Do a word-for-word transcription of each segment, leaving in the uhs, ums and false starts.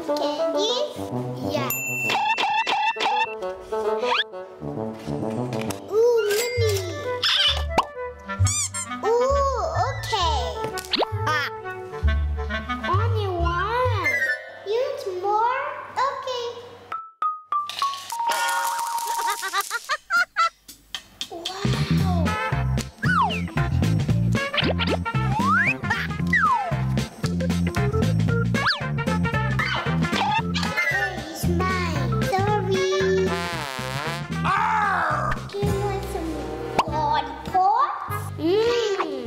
Candies? Yes. Ooh, money. Ooh, okay. Ah. Only one. You want more? Okay. Wow. It's mine. Sorry. Do you want some lollipops? Mmm.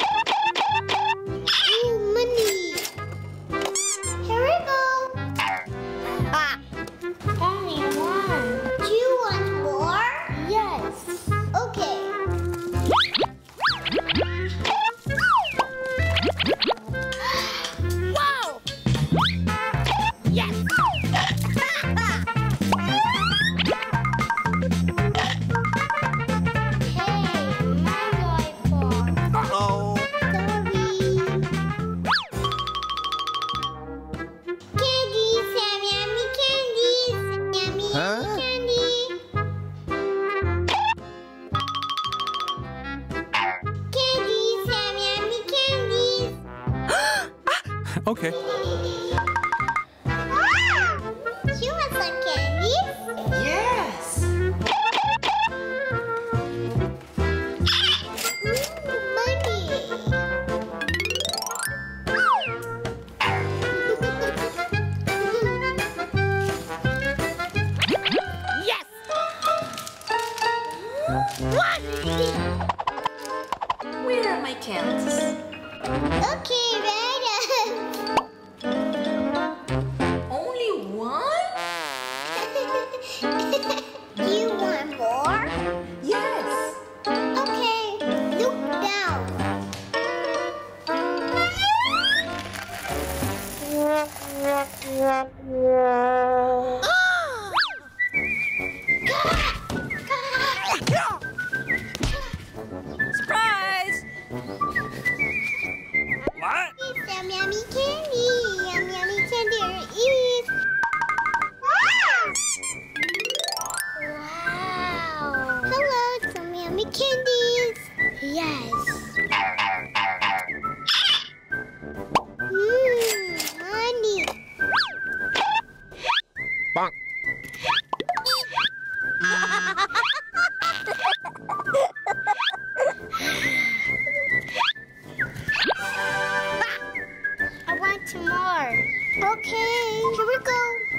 Ooh, money. Here we go. Ah. Only one. Do you want more? Yes. Okay. Wow. Yes. Hey, my lollipop. Uh-oh. Sorry. Candies, yummy, yummy candies. Yummy, Huh? yummy candy. Candies, yummy, yummy candies. Okay. Ah! She wants some candies? Yes. Ooh, money. Yes! What? Where are my candies? Okay, right up. Only one? Do you want more? Yes. Okay, look down. Surprise! What? It's yummy, yummy candy. Yummy, yummy candy is. Wow. Hello, some yummy candies. Yes. Mmm, money. Bonk. I want some more. Okay, here we go.